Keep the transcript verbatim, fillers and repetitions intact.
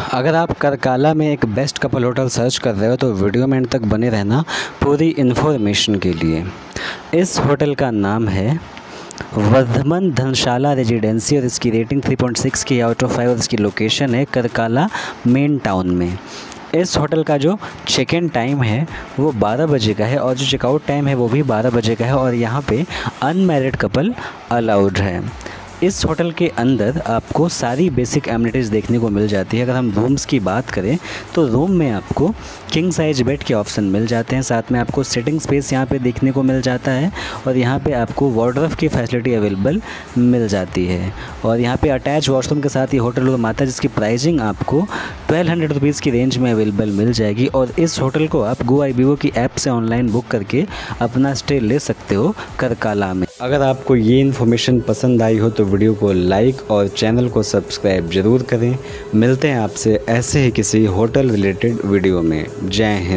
अगर आप करकाला में एक बेस्ट कपल होटल सर्च कर रहे हो तो वीडियो में एंड तक बने रहना पूरी इन्फॉर्मेशन के लिए। इस होटल का नाम है वर्धमान धर्मशाला रेजिडेंसी और इसकी रेटिंग थ्री पॉइंट सिक्स की आउट ऑफ फाइव और इसकी लोकेशन है करकाला मेन टाउन में। इस होटल का जो चेक इन टाइम है वो बारह बजे का है और जो चेकआउट टाइम है वो भी बारह बजे का है और यहाँ पे अनमैरिड कपल अलाउड है। इस होटल के अंदर आपको सारी बेसिक एमिनिटीज़ देखने को मिल जाती है। अगर हम रूम्स की बात करें तो रूम में आपको किंग साइज बेड के ऑप्शन मिल जाते हैं, साथ में आपको सिटिंग स्पेस यहाँ पे देखने को मिल जाता है और यहाँ पे आपको वार्डरोब की फैसिलिटी अवेलेबल मिल जाती है और यहाँ पे अटैच वॉशरूम के साथ ये होटल रूम आता है जिसकी प्राइसिंग आपको ट्वेल्व हंड्रेड रुपीज़ की रेंज में अवेलेबल मिल जाएगी। और इस होटल को आप गो आई बी ओ की ऐप से ऑनलाइन बुक करके अपना स्टे ले सकते हो करकाला में। अगर आपको ये इन्फॉर्मेशन पसंद आई हो तो वीडियो को लाइक और चैनल को सब्सक्राइब जरूर करें। मिलते हैं आपसे ऐसे ही किसी होटल रिलेटेड वीडियो में। जय हिंद।